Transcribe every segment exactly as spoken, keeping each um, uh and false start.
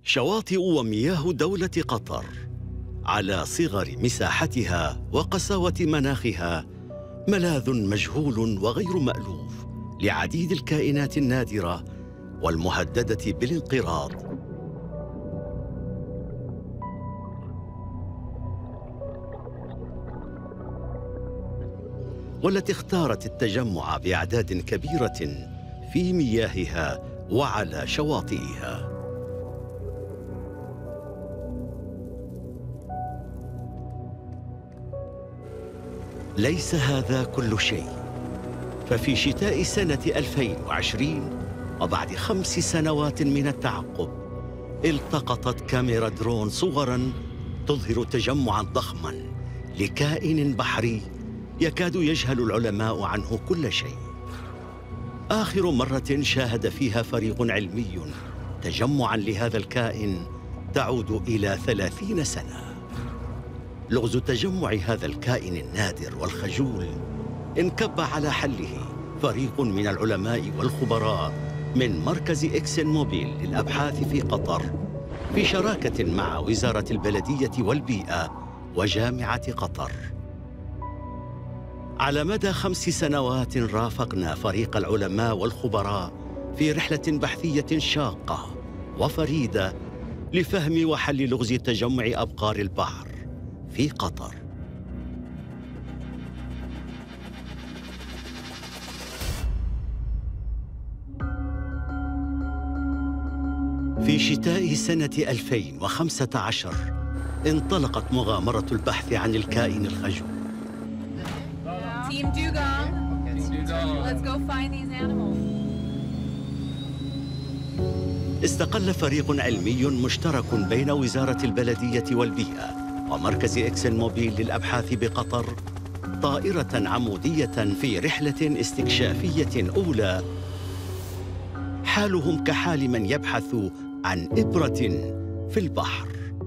شواطئ ومياه دولة قطر على صغر مساحتها وقساوة مناخها ملاذ مجهول وغير مألوف لعديد الكائنات النادرة والمهددة بالانقراض. والتي اختارت التجمع بأعداد كبيرة في مياهها وعلى شواطئها. ليس هذا كل شيء، ففي شتاء سنة ألفين وعشرين وبعد خمس سنوات من التعقب التقطت كاميرا درون صوراً تظهر تجمعاً ضخماً لكائن بحري يكاد يجهل العلماء عنه كل شيء. آخر مرة شاهد فيها فريق علمي تجمعاً لهذا الكائن تعود إلى ثلاثين سنة. لغز تجمع هذا الكائن النادر والخجول انكب على حله فريق من العلماء والخبراء من مركز إكسن موبيل للأبحاث في قطر في شراكة مع وزارة البلدية والبيئة وجامعة قطر. على مدى خمس سنوات رافقنا فريق العلماء والخبراء في رحلة بحثية شاقة وفريدة لفهم وحل لغز تجمع أبقار البحر في قطر. في شتاء سنة ألفين وخمسة عشر انطلقت مغامرة البحث عن الكائن الخجول. Team Dugong, let's go find these animals. استقل فريق علمي مشترك بين وزارة البلدية والبيئة ومركز إكسن موبيل للأبحاث بقطر طائرة عمودية في رحلة استكشافية أولى حالهم كحال من يبحث عن إبرة في البحر.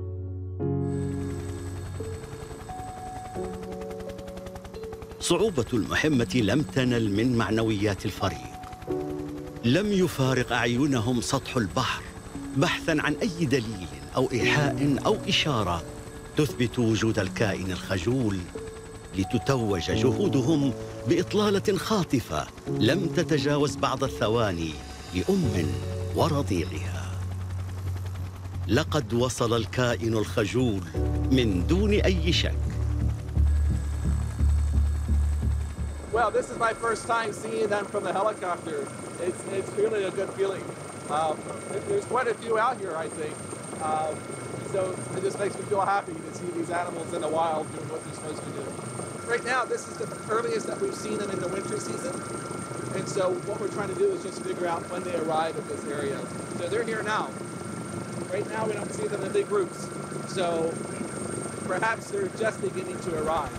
صعوبة المهمة لم تنل من معنويات الفريق. لم يفارق أعينهم سطح البحر بحثاً عن أي دليل أو إيحاء أو إشارة تثبت وجود الكائن الخجول، لتتوج جهودهم بإطلالة خاطفة لم تتجاوز بعض الثواني لأم ورضيعها. لقد وصل الكائن الخجول من دون أي شك. Well, this is my first time seeing them from the helicopter. It's, it's really a good feeling. Um, there's quite a few out here, I think. Um, so it just makes me feel happy to see these animals in the wild doing what they're supposed to do. Right now, this is the earliest that we've seen them in the winter season. And so what we're trying to do is just figure out when they arrive at this area. So they're here now. Right now, we don't see them in big groups. So perhaps they're just beginning to arrive.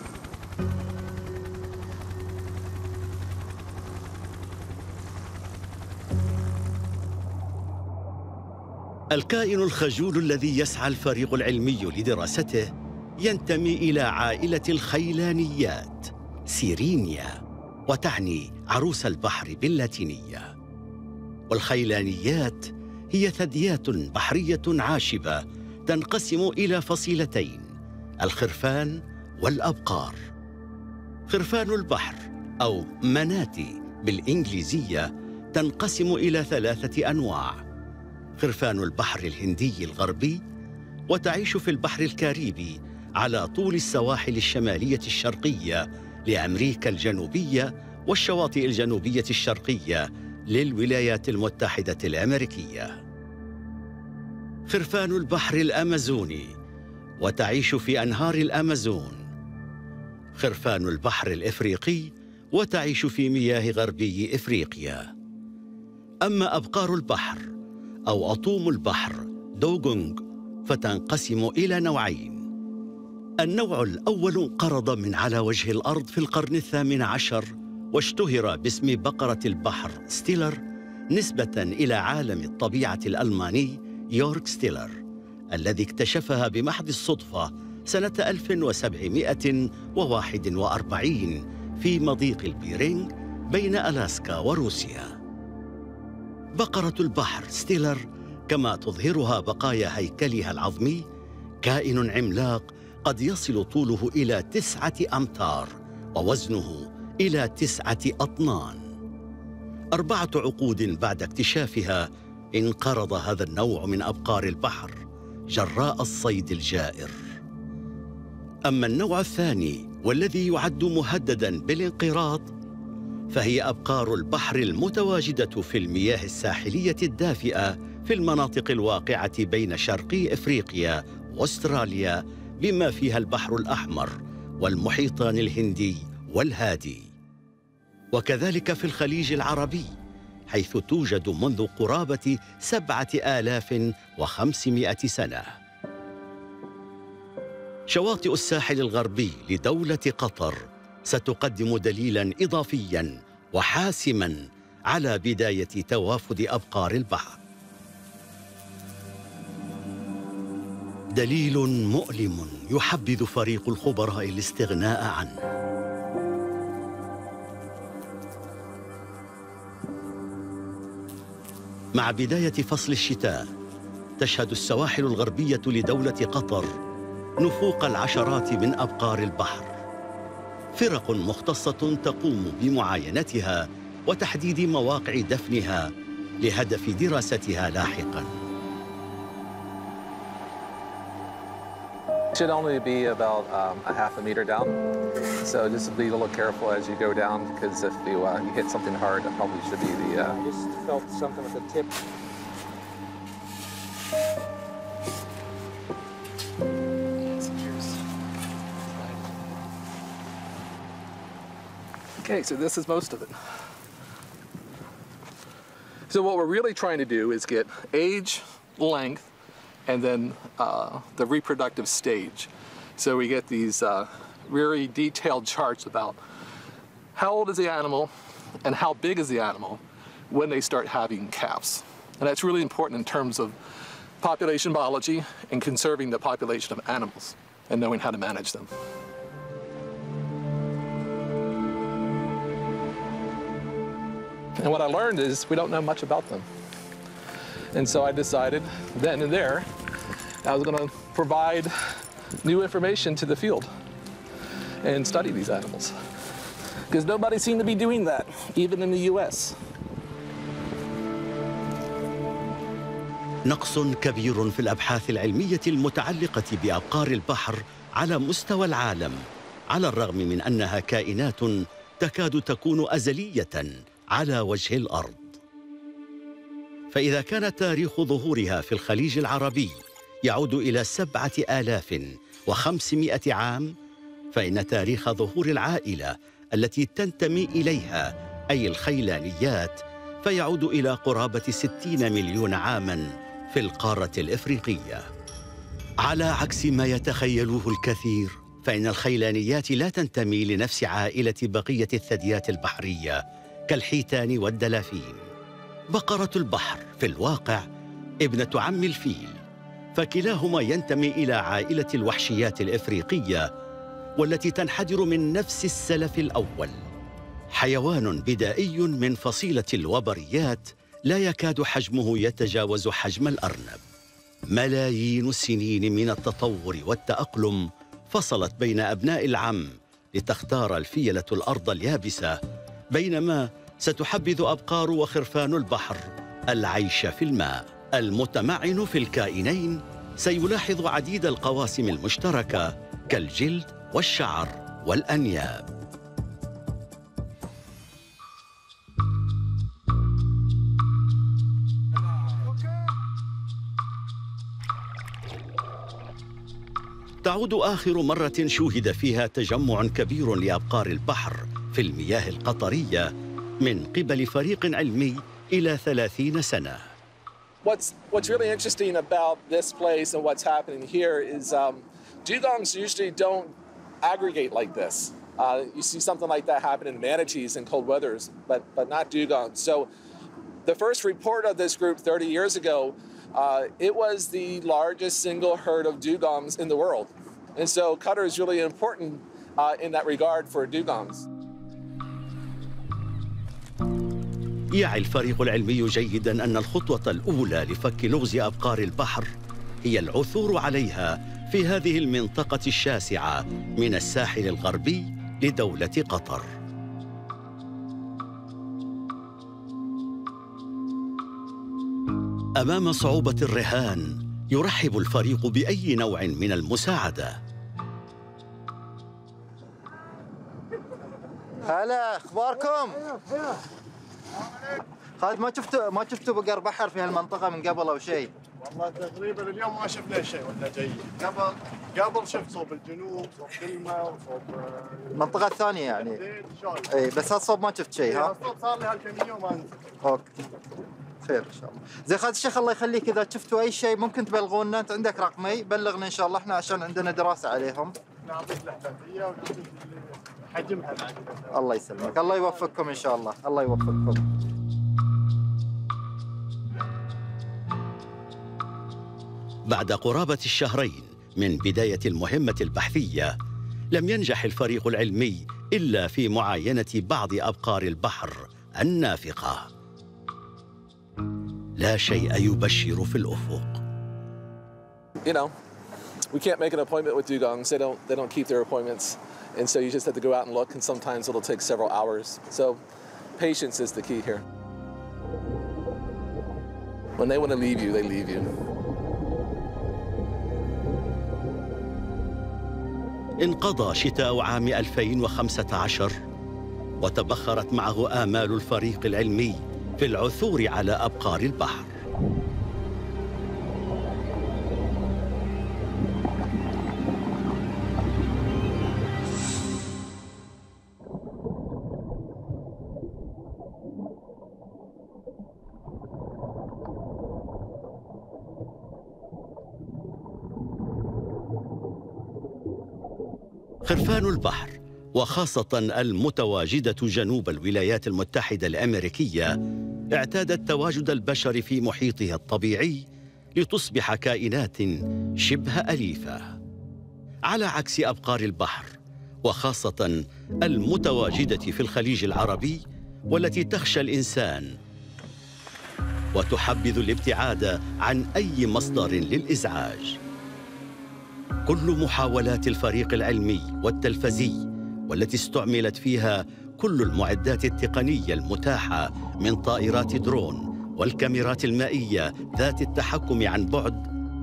الكائن الخجول الذي يسعى الفريق العلمي لدراسته ينتمي إلى عائلة الخيلانيات سيرينيا، وتعني عروس البحر باللاتينية. والخيلانيات هي ثدييات بحرية عاشبة تنقسم إلى فصيلتين: الخرفان والأبقار. خرفان البحر أو مناتي بالإنجليزية تنقسم إلى ثلاثة أنواع: خرفان البحر الهندي الغربي، وتعيش في البحر الكاريبي على طول السواحل الشمالية الشرقية لأمريكا الجنوبية والشواطئ الجنوبية الشرقية للولايات المتحدة الأمريكية. خرفان البحر الأمازوني، وتعيش في أنهار الأمازون. خرفان البحر الإفريقي، وتعيش في مياه غربي إفريقيا. أما أبقار البحر أو أطوم البحر دوغونغ فتنقسم إلى نوعين. النوع الأول انقرض من على وجه الأرض في القرن الثامن عشر واشتهر باسم بقرة البحر ستيلر نسبة إلى عالم الطبيعة الألماني يورك ستيلر الذي اكتشفها بمحض الصدفة سنة ألف وسبعمائة وواحد وأربعين في مضيق البيرينغ بين ألاسكا وروسيا. بقرة البحر ستيلر كما تظهرها بقايا هيكلها العظمي، كائن عملاق قد يصل طوله إلى تسعة أمتار ووزنه إلى تسعة أطنان. أربعة عقود بعد اكتشافها انقرض هذا النوع من أبقار البحر جراء الصيد الجائر. أما النوع الثاني والذي يعد مهدداً بالانقراض فهي أبقار البحر المتواجدة في المياه الساحلية الدافئة في المناطق الواقعة بين شرقي إفريقيا وأستراليا بما فيها البحر الأحمر والمحيطان الهندي والهادي، وكذلك في الخليج العربي حيث توجد منذ قرابة سبعة آلاف وخمسمائة سنة. شواطئ الساحل الغربي لدولة قطر ستقدم دليلاً إضافياً وحاسماً على بداية توافد أبقار البحر. دليل مؤلم يحبذ فريق الخبراء الاستغناء عنه. مع بداية فصل الشتاء تشهد السواحل الغربية لدولة قطر نفوق العشرات من أبقار البحر. فرق مختصة تقوم بمعاينتها وتحديد مواقع دفنها لهدف دراستها لاحقاً. It should only be about um, a half a meter down, so just be a little careful as you go down, because if you, uh, you hit something hard, that probably should be the... Uh... I just felt something at the tip. Okay, so this is most of it. So what we're really trying to do is get age, length, and then uh, the reproductive stage. So we get these uh, very detailed charts about how old is the animal and how big is the animal when they start having calves. And that's really important in terms of population biology and conserving the population of animals and knowing how to manage them. And what I learned is we don't know much about them. And so I decided then and there I was going to provide new information to the field and study these animals. Because nobody seemed to be doing that, even in the U S. نقص كبير في الأبحاث العلمية المتعلقة بأبقار البحر على مستوى العالم، على الرغم من أنها كائنات تكاد تكون أزلية على وجه الأرض. فإذا كان تاريخ ظهورها في الخليج العربي يعود إلى سبعة آلاف وخمسمائة عام، فإن تاريخ ظهور العائلة التي تنتمي إليها أي الخيلانيات فيعود إلى قرابة ستين مليون عاماً في القارة الإفريقية. على عكس ما يتخيلوه الكثير، فإن الخيلانيات لا تنتمي لنفس عائلة بقية الثدييات البحرية كالحيتان والدلافين. بقرة البحر في الواقع ابنة عم الفيل، فكلاهما ينتمي إلى عائلة الوحشيات الإفريقية والتي تنحدر من نفس السلف الأول. حيوان بدائي من فصيلة الوبريات لا يكاد حجمه يتجاوز حجم الأرنب. ملايين السنين من التطور والتأقلم فصلت بين أبناء العم لتختار الفيلة الأرض اليابسة، بينما ستحبذ أبقار وخرفان البحر العيش في الماء. المتمعن في الكائنين سيلاحظ عديد القواسم المشتركة كالجلد والشعر والأنياب. تعود آخر مرة شوهد فيها تجمع كبير لأبقار البحر في المياه القطرية من قبل فريق علمي إلى ثلاثين سنة. What's, what's really interesting about this place and what's happening here is um, dugongs usually don't aggregate like this. Uh, you see something like that happen in manatees in cold weathers, but, but not dugongs. So the first report of this group thirty years ago, uh, it was the largest single herd of dugongs in the world. And so Qatar is really important uh, in that regard for dugongs. يعي الفريق العلمي جيداً أن الخطوة الأولى لفك لغز أبقار البحر هي العثور عليها في هذه المنطقة الشاسعة من الساحل الغربي لدولة قطر. أمام صعوبة الرهان يرحب الفريق بأي نوع من المساعدة. هلا، اخباركم؟ خالد، ما شفتوا ما شفتوا بقر بحر في هالمنطقة من قبل او شيء؟ والله تقريبا اليوم ما شفنا شيء ولا جاي. قبل قبل شفت صوب الجنوب، صوب كلمة وصوب المنطقة الثانية يعني. اي بس هالصوب ما شفت شيء. ها؟ الصوب صار لي هالكم يوم ما انزل. اوكي. خير ان شاء الله. زين خالد الشيخ، الله يخليك، اذا شفتوا اي شيء ممكن تبلغونا، انت عندك رقمي، بلغنا ان شاء الله، احنا عشان عندنا دراسة عليهم. نعطيك الاحتفالية ونعطيك حجمها بعد. الله يسلمك، الله يوفقكم ان شاء الله، الله يوفقكم. بعد قرابة الشهرين من بداية المهمة البحثية، لم ينجح الفريق العلمي إلا في معاينة بعض أبقار البحر النافقة. لا شيء يبشر في الأفق. You know, we can't make an appointment with dugongs. They don't, they don't keep their appointments. And so you just have to go out and look, and sometimes it'll take several hours. So patience is the key here. When they want to leave you, they leave you. انقضى شتاء عام ألفين وخمسة عشر وتبخرت معه آمال الفريق العلمي في العثور على أبقار البحر. خرفان البحر، وخاصة المتواجدة جنوب الولايات المتحدة الأمريكية، اعتادت تواجد البشر في محيطها الطبيعي لتصبح كائنات شبه أليفة، على عكس أبقار البحر، وخاصة المتواجدة في الخليج العربي، والتي تخشى الإنسان وتحبذ الابتعاد عن أي مصدر للإزعاج. كل محاولات الفريق العلمي والتلفزي، والتي استعملت فيها كل المعدات التقنية المتاحة من طائرات درون والكاميرات المائية ذات التحكم عن بعد،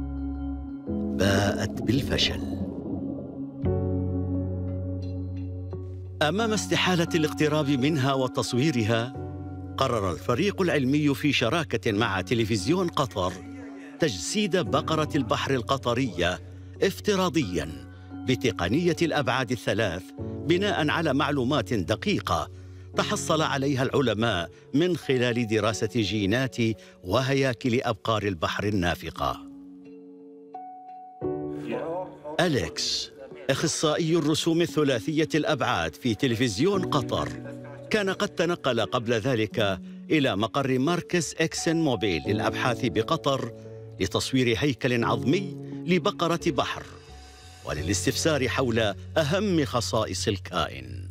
باءت بالفشل. أمام استحالة الاقتراب منها وتصويرها، قرر الفريق العلمي في شراكة مع تلفزيون قطر تجسيد بقرة البحر القطرية افتراضياً بتقنية الأبعاد الثلاث، بناء على معلومات دقيقة تحصل عليها العلماء من خلال دراسة جينات وهياكل أبقار البحر النافقة. أليكس، أخصائي الرسوم الثلاثية الأبعاد في تلفزيون قطر، كان قد تنقل قبل ذلك إلى مقر مركز إكسن موبيل للأبحاث بقطر لتصوير هيكل عظمي لبقرة بحر وللاستفسار حول أهم خصائص الكائن.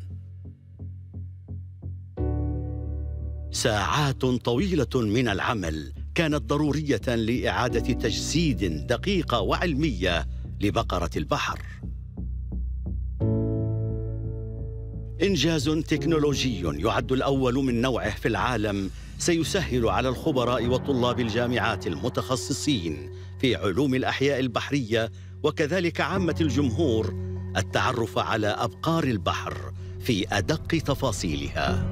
ساعات طويلة من العمل كانت ضرورية لإعادة تجسيد دقيقة وعلمية لبقرة البحر. إنجاز تكنولوجي يعد الأول من نوعه في العالم، سيسهل على الخبراء وطلاب الجامعات المتخصصين في علوم الأحياء البحرية وكذلك عامة الجمهور التعرف على أبقار البحر في أدق تفاصيلها.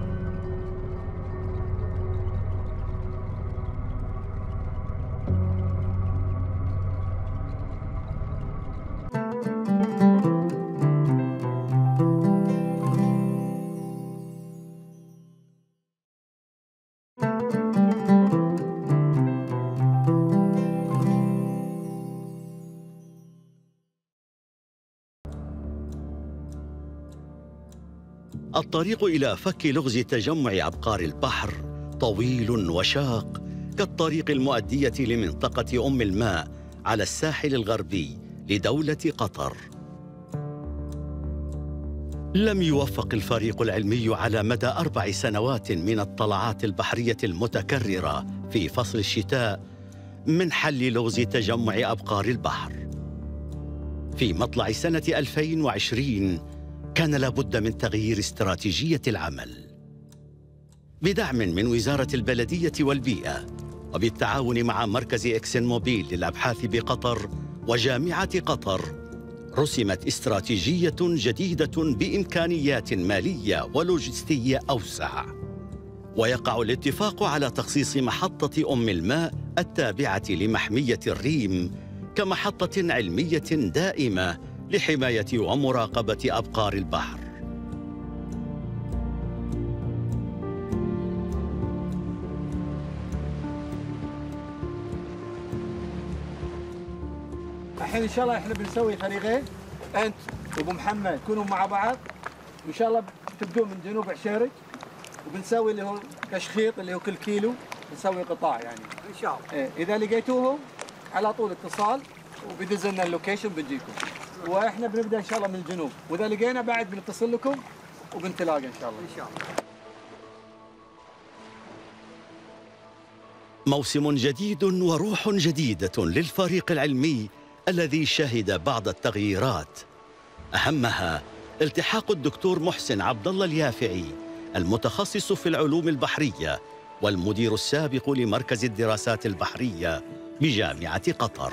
الطريق إلى فك لغز تجمع أبقار البحر طويل وشاق، كالطريق المؤدية لمنطقة أم الماء على الساحل الغربي لدولة قطر. لم يوفق الفريق العلمي على مدى أربع سنوات من الطلعات البحرية المتكررة في فصل الشتاء من حل لغز تجمع أبقار البحر. في مطلع سنة ألفين وعشرين كان لابد من تغيير استراتيجية العمل. بدعم من وزارة البلدية والبيئة وبالتعاون مع مركز إكسن موبيل للأبحاث بقطر وجامعة قطر، رسمت استراتيجية جديدة بإمكانيات مالية ولوجستية أوسع. ويقع الاتفاق على تخصيص محطة أم الماء التابعة لمحمية الريم كمحطة علمية دائمة لحماية ومراقبة أبقار البحر. الحين ان شاء الله احنا بنسوي فريقين، انت وابو محمد تكونوا مع بعض، وان شاء الله تبدون من جنوب عشيرج، وبنسوي اللي هو تشخيط اللي هو كل كيلو بنسوي قطاع يعني ان شاء الله. إيه اذا لقيتوهم على طول اتصال وبيدز لنا اللوكيشن بنجيكم، واحنا بنبدا ان شاء الله من الجنوب، واذا لقينا بعد بنتصل لكم وبنتلاقى ان شاء الله. ان شاء الله. موسم جديد وروح جديدة للفريق العلمي الذي شهد بعض التغييرات، أهمها التحاق الدكتور محسن عبد الله اليافعي المتخصص في العلوم البحرية والمدير السابق لمركز الدراسات البحرية بجامعة قطر.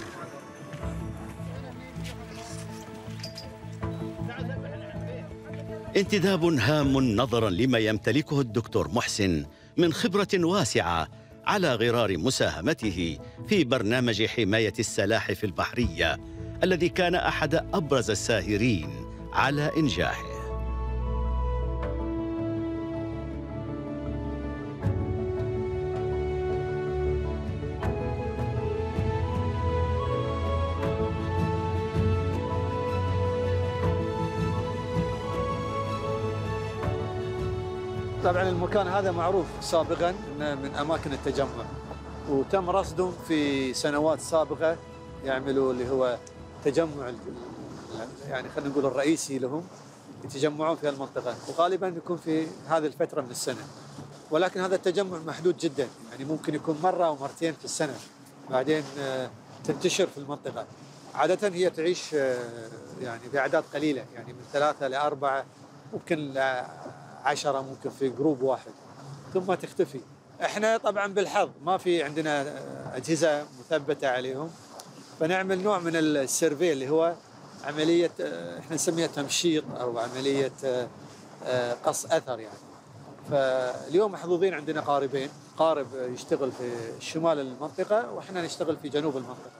انتداب هام نظراً لما يمتلكه الدكتور محسن من خبرة واسعة على غرار مساهمته في برنامج حماية السلاحف البحرية الذي كان أحد أبرز الساهرين على إنجاحه. طبعا المكان هذا معروف سابقا من اماكن التجمع، وتم رصدهم في سنوات سابقه يعملوا اللي هو تجمع يعني خلينا نقول الرئيسي لهم، يتجمعون في المنطقه، وغالبا يكون في هذه الفتره من السنه. ولكن هذا التجمع محدود جدا، يعني ممكن يكون مره او مرتين في السنه، بعدين تنتشر في المنطقه. عاده هي تعيش يعني باعداد قليله، يعني من ثلاثه لاربعه، ممكن عشرة ممكن في جروب واحد، ثم تختفي. احنا طبعا بالحظ ما في عندنا اجهزه مثبته عليهم، فنعمل نوع من السيرفي اللي هو عمليه احنا نسميها تمشيط او عمليه قص اثر يعني. فاليوم محظوظين عندنا قاربين، قارب يشتغل في شمال المنطقه واحنا نشتغل في جنوب المنطقه.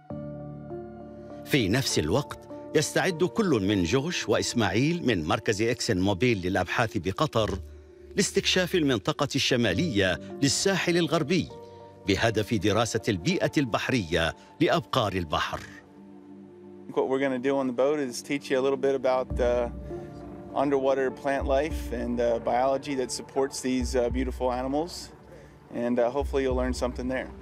في نفس الوقت يستعد كل من جوش وإسماعيل من مركز إكسن موبيل للأبحاث بقطر لاستكشاف المنطقة الشمالية للساحل الغربي بهدف دراسة البيئة البحرية لأبقار البحر. What we're going to do on the boat is teach you a little bit about uh, underwater plant life and uh, biology that supports these uh, beautiful animals, and uh, hopefully you'll learn something there.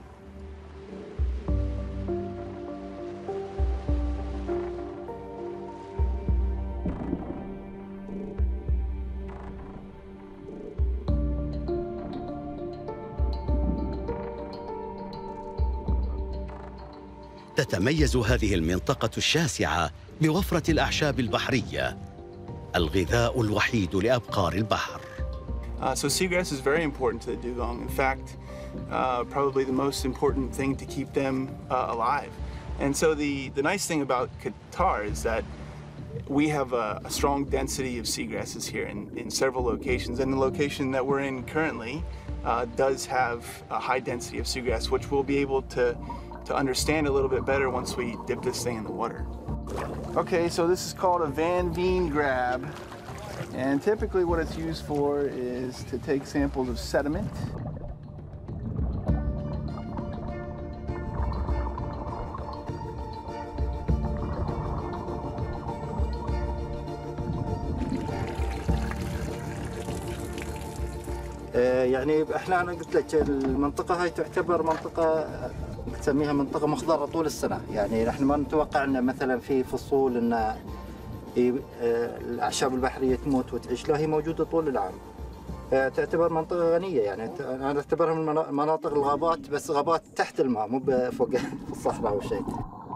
تتميز هذه المنطقة الشاسعة بوفرة الأعشاب البحرية، الغذاء الوحيد لأبقار البحر. Uh, so seagrass is very important to the dugong. In fact, uh, probably the most important thing to keep them uh, alive. And so the, the nice thing about Qatar is that we have a, a strong density of seagrasses here in, in several locations. And the location that we're in currently uh, does have a high density of seagrass, which we'll be able to to understand a little bit better once we dip this thing in the water. Okay, so this is called a Van Veen grab, and typically what it's used for is to take samples of sediment. يعني احنا انا قلت لك المنطقه هاي تعتبر منطقه نسميها منطقه مخضره طول السنه، يعني نحن ما نتوقع ان مثلا في فصول ان الأعشاب البحرية تموت وتعيش، لا هي موجودة طول العام. تعتبر منطقة غنية، يعني أنا أعتبرها من مناطق الغابات، بس غابات تحت الماء مو فوق الصحراء أو شيء.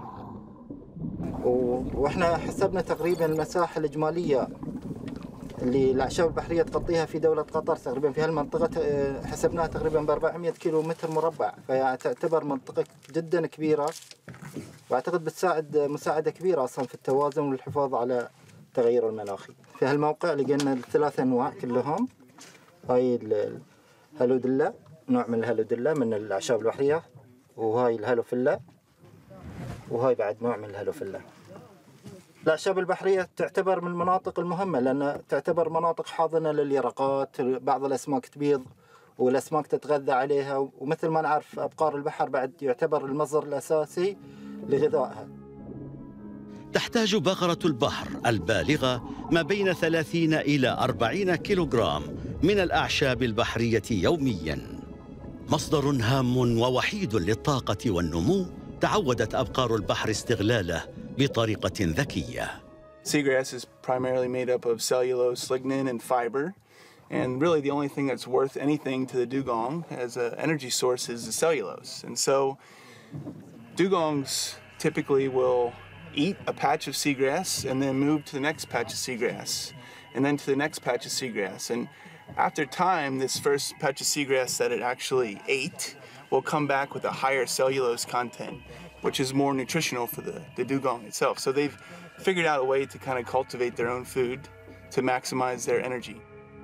وإحنا حسبنا تقريبا المساحة الإجمالية اللي الأعشاب البحرية تغطيها في دولة قطر تقريبا في هالمنطقة حسبناها تقريبا ب أربعمئة كيلو متر مربع، فتعتبر منطقة جدا كبيرة، وأعتقد بتساعد مساعدة كبيرة أصلا في التوازن والحفاظ على التغير المناخي. في هالموقع لقينا الثلاث أنواع كلهم، هاي الهالوديلا، نوع من الهالوديلا من الأعشاب البحرية، وهاي الهالوفيلا، وهاي بعد نوع من الهالوفيلا. الأعشاب البحرية تعتبر من المناطق المهمة لأنها تعتبر مناطق حاضنة لليرقات، بعض الأسماك تبيض والأسماك تتغذى عليها، ومثل ما نعرف أبقار البحر بعد يعتبر المصدر الأساسي لغذائها. تحتاج بقرة البحر البالغة ما بين ثلاثين إلى أربعين كيلوغرام من الأعشاب البحرية يومياً. مصدر هام ووحيد للطاقة والنمو تعودت أبقار البحر استغلاله بطريقة ذكية. Seagrass is primarily made up of cellulose, lignin, and fiber. And really the only thing that's worth anything to the dugong as an energy source is the cellulose. And so dugongs typically will eat a patch of seagrass and then move to the next patch of seagrass and then to the next patch of seagrass. And after time, this first patch of seagrass that it actually ate will come back with a higher cellulose content, which is more nutritional for the, the dugong itself. So they've figured out a way to kind of cultivate their own food to maximize their energy.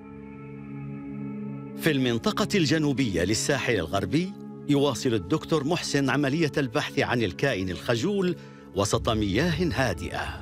في المنطقة الجنوبية للساحل الغربي يواصل الدكتور محسن عملية البحث عن الكائن الخجول وسط مياه هادئة.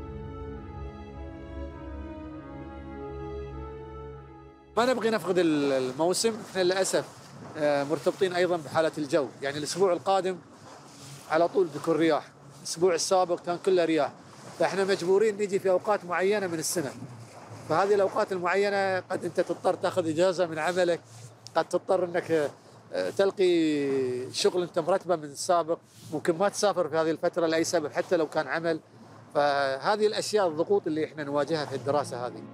ما نبغي نفقد الموسم، احنا للأسف مرتبطين أيضا بحالة الجو، يعني الأسبوع القادم على طول بيكون رياح، الأسبوع السابق كان كله رياح، فاحنا مجبورين نيجي في أوقات معينة من السنة. فهذه الأوقات المعينة قد أنت تضطر تأخذ إجازة من عملك، قد تضطر أنك تلقي شغل أنت مرتبه من السابق، ممكن ما تسافر في هذه الفترة لأي سبب حتى لو كان عمل. فهذه الأشياء الضغوط اللي إحنا نواجهها في الدراسة هذه.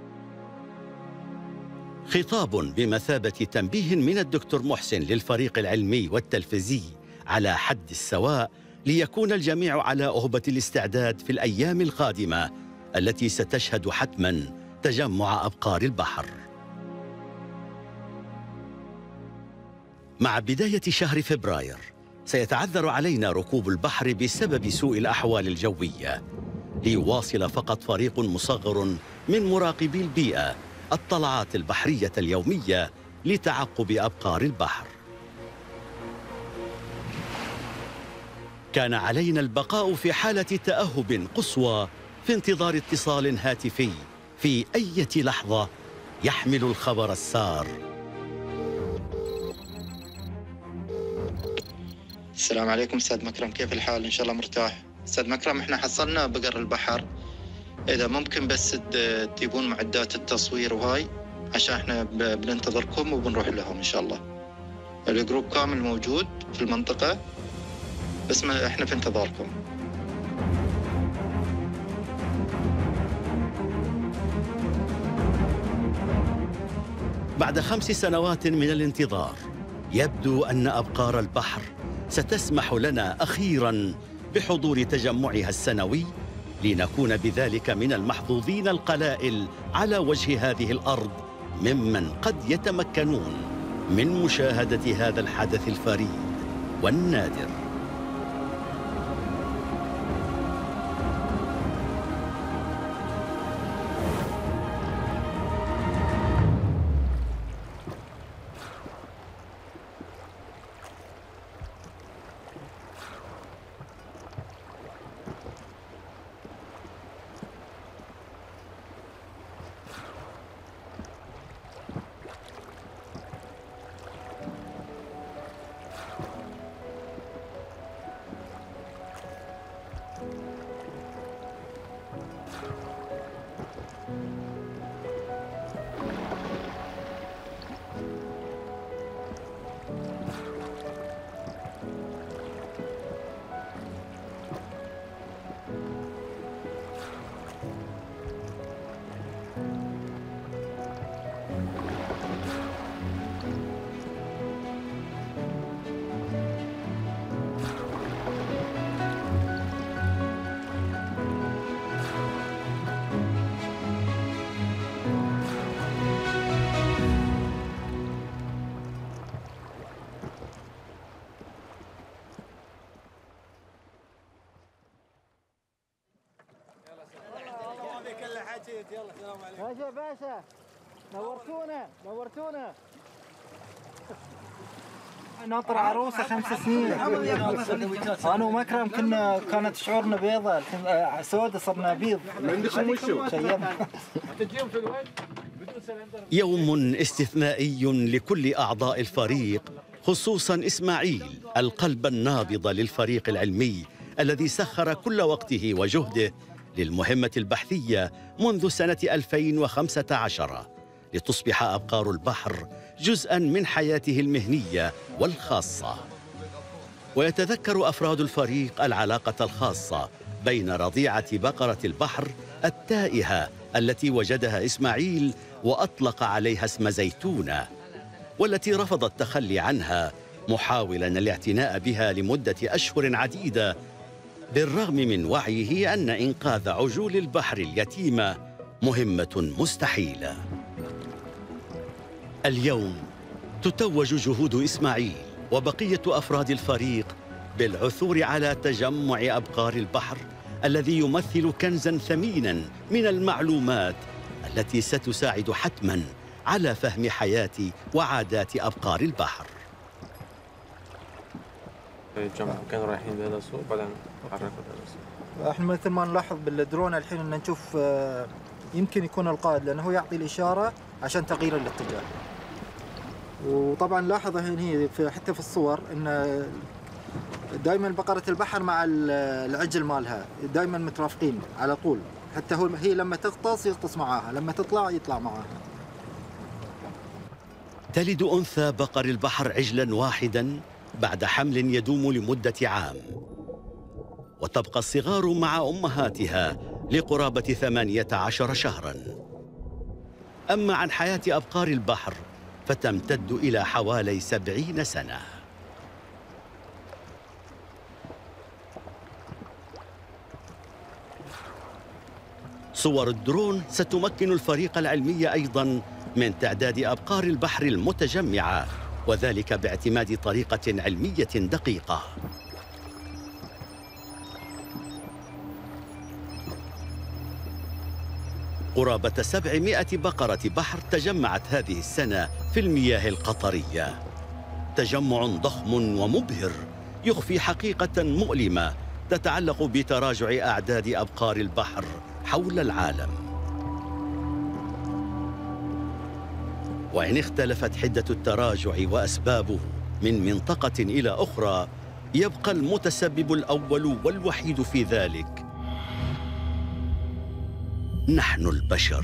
خطاب بمثابة تنبيه من الدكتور محسن للفريق العلمي والتلفزي على حد السواء، ليكون الجميع على أهبة الاستعداد في الأيام القادمة التي ستشهد حتماً تجمع أبقار البحر. مع بداية شهر فبراير سيتعذر علينا ركوب البحر بسبب سوء الأحوال الجوية، ليواصل فقط فريق مصغر من مراقبي البيئة الطلعات البحرية اليومية لتعقب أبقار البحر. كان علينا البقاء في حالة تأهب قصوى في انتظار اتصال هاتفي في أي لحظة يحمل الخبر السار. السلام عليكم أستاذ مكرم، كيف الحال؟ إن شاء الله مرتاح. أستاذ مكرم، إحنا حصلنا بقر البحر، إذا ممكن بس تجيبون معدات التصوير وهاي عشان إحنا بننتظركم وبنروح لهم إن شاء الله. الجروب كامل موجود في المنطقة، بس ما إحنا في انتظاركم. بعد خمس سنوات من الانتظار يبدو أن أبقار البحر ستسمح لنا أخيراً بحضور تجمعها السنوي، لنكون بذلك من المحظوظين القلائل على وجه هذه الأرض ممن قد يتمكنون من مشاهدة هذا الحدث الفريد والنادر. حكيت. يلا السلام عليكم. باشا باشا نورتونا نورتونا. ناطر عروسه خمس سنين. انا ومكرم كنا كانت شعورنا بيضة، سودة صرنا بيض. يوم استثنائي لكل أعضاء الفريق، خصوصا إسماعيل القلب النابض للفريق العلمي الذي سخر كل وقته وجهده للمهمة البحثية منذ سنة ألفين وخمسة عشر لتصبح أبقار البحر جزءاً من حياته المهنية والخاصة. ويتذكر أفراد الفريق العلاقة الخاصة بين رضيعة بقرة البحر التائهة التي وجدها إسماعيل وأطلق عليها اسم زيتونة، والتي رفض التخلي عنها محاولاً الاعتناء بها لمدة أشهر عديدة، بالرغم من وعيه أن إنقاذ عجول البحر اليتيمة مهمة مستحيلة. اليوم تتوج جهود إسماعيل وبقية أفراد الفريق بالعثور على تجمع أبقار البحر الذي يمثل كنزاً ثميناً من المعلومات التي ستساعد حتماً على فهم حياة وعادات أبقار البحر. الجمع كانوا رايحين بهذا السوق بعدين حركوا بهذا السوق. احنا مثل ما نلاحظ بالدرون الحين ان نشوف يمكن يكون القائد، لانه هو يعطي الاشاره عشان تغيير الاتجاه. وطبعا لاحظ هنا في حتى في الصور ان دائما بقره البحر مع العجل مالها دائما مترافقين على طول، حتى هو هي لما تغطس يغطس معاها، لما تطلع يطلع معاها. تلد أنثى بقر البحر عجلاً واحداً بعد حمل يدوم لمدة عام، وتبقى الصغار مع أمهاتها لقرابة ثمانية عشر شهراً. أما عن حياة أبقار البحر فتمتد إلى حوالي سبعين سنة. صور الدرون ستمكن الفريق العلمي أيضاً من تعداد أبقار البحر المتجمعة، وذلك باعتماد طريقة علمية دقيقة. قرابة سبعمائة بقرة بحر تجمعت هذه السنة في المياه القطرية، تجمع ضخم ومبهر يخفي حقيقة مؤلمة تتعلق بتراجع أعداد أبقار البحر حول العالم. وإن اختلفت حدة التراجع وأسبابه من منطقة إلى أخرى، يبقى المتسبب الأول والوحيد في ذلك نحن البشر.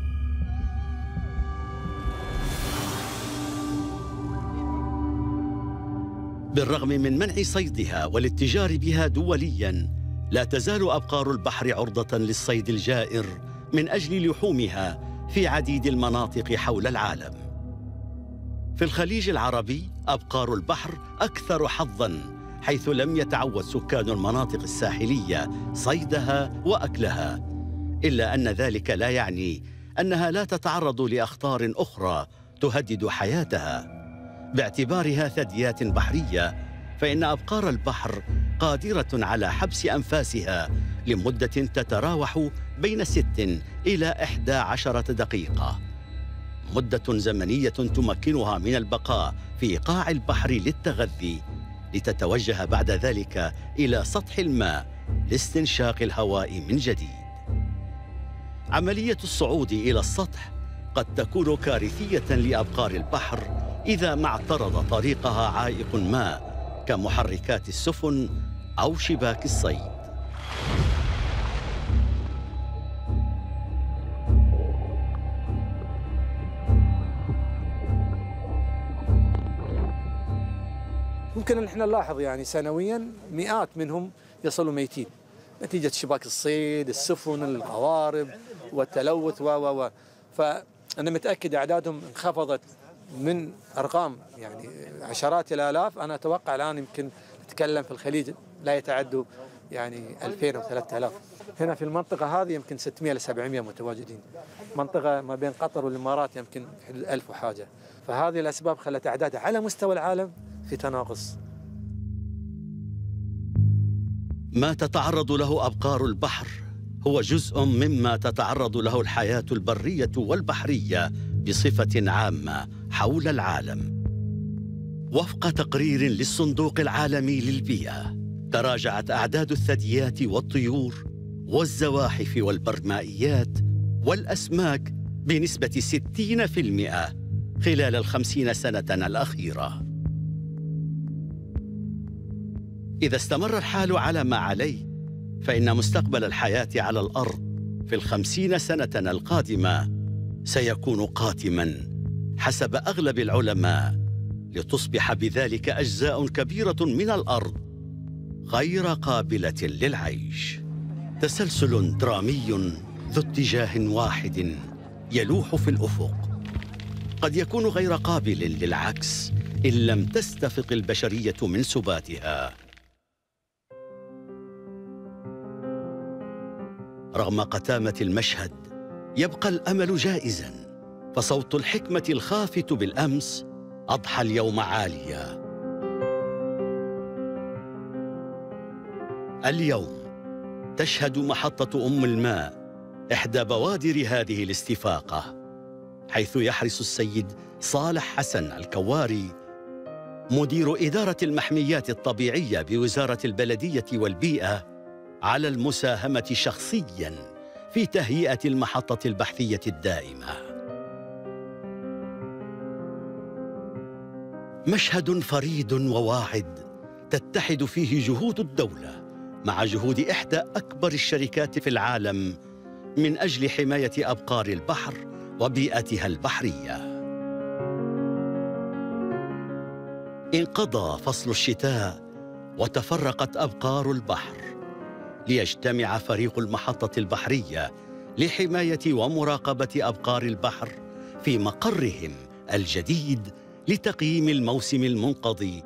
بالرغم من منع صيدها والاتجار بها دولياً، لا تزال أبقار البحر عرضة للصيد الجائر من أجل لحومها في عديد المناطق حول العالم. في الخليج العربي أبقار البحر أكثر حظاً، حيث لم يتعود سكان المناطق الساحلية صيدها وأكلها، إلا أن ذلك لا يعني أنها لا تتعرض لأخطار أخرى تهدد حياتها. باعتبارها ثدييات بحرية، فإن أبقار البحر قادرة على حبس أنفاسها لمدة تتراوح بين ست إلى إحدى عشرة دقيقة، مدة زمنية تمكنها من البقاء في قاع البحر للتغذي، لتتوجه بعد ذلك إلى سطح الماء لاستنشاق الهواء من جديد. عملية الصعود إلى السطح قد تكون كارثية لأبقار البحر إذا ما اعترض طريقها عائق ما كمحركات السفن أو شباك الصيد. ممكن ان احنا نلاحظ يعني سنويا مئات منهم يصلوا ميتين نتيجه شباك الصيد، السفن، القوارب والتلوث و و و فانا متاكد اعدادهم انخفضت من ارقام يعني عشرات الالاف. انا اتوقع الان يمكن نتكلم في الخليج لا يتعدوا يعني ألفين او ثلاثة آلاف. هنا في المنطقه هذه يمكن ستمائة إلى سبعمائة متواجدين. منطقه ما بين قطر والامارات يمكن ألف وحاجه. فهذه الاسباب خلت اعدادها على مستوى العالم في تناقص. ما تتعرض له أبقار البحر هو جزء مما تتعرض له الحياة البرية والبحرية بصفة عامة حول العالم. وفق تقرير للصندوق العالمي للبيئة، تراجعت أعداد الثدييات والطيور والزواحف والبرمائيات والأسماك بنسبة ستين بالمئة خلال الخمسين سنة الأخيرة. إذا استمر الحال على ما عليه، فإن مستقبل الحياة على الأرض في الخمسين سنة القادمة سيكون قاتماً حسب أغلب العلماء، لتصبح بذلك أجزاء كبيرة من الأرض غير قابلة للعيش. تسلسل درامي ذو اتجاه واحد يلوح في الأفق، قد يكون غير قابل للعكس إن لم تستفق البشرية من سباتها. رغم قتامة المشهد يبقى الأمل جائزاً، فصوت الحكمة الخافت بالأمس أضحى اليوم عالياً. اليوم تشهد محطة أم الماء إحدى بوادر هذه الاستفاقة، حيث يحرص السيد صالح حسن الكواري مدير إدارة المحميات الطبيعية بوزارة البلدية والبيئة على المساهمة شخصياً في تهيئة المحطة البحثية الدائمة. مشهد فريد وواعد تتحد فيه جهود الدولة مع جهود إحدى أكبر الشركات في العالم من أجل حماية أبقار البحر وبيئتها البحرية. انقضى فصل الشتاء وتفرقت أبقار البحر، ليجتمع فريق المحطة البحرية لحماية ومراقبة أبقار البحر في مقرهم الجديد لتقييم الموسم المنقضي.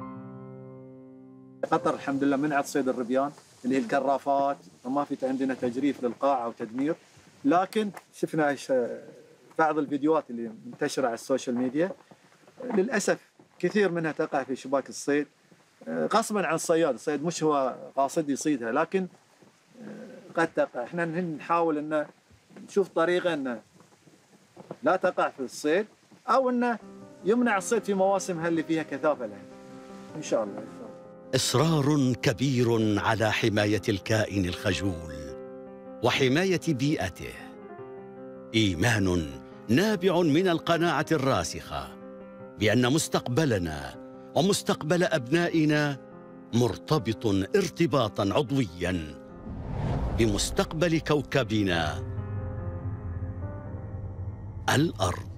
قطر الحمد لله منعت صيد الربيان اللي هي الكرافات، وما في عندنا تجريف للقاع أو تدمير، لكن شفنا بعض الفيديوهات اللي منتشرة على السوشيال ميديا للأسف كثير منها تقع في شباك الصيد غصبا عن الصياد. الصيد مش هو قاصد يصيدها، لكن قد تقع. احنا نحاول ان نشوف طريقه ان لا تقع في الصيد، او انه يمنع الصيد في مواسمها اللي فيها كثافه لها ان شاء الله. إصرار كبير على حماية الكائن الخجول وحماية بيئته، إيمان نابع من القناعة الراسخة بأن مستقبلنا ومستقبل أبنائنا مرتبط ارتباطاً عضوياً بمستقبل كوكبنا الأرض.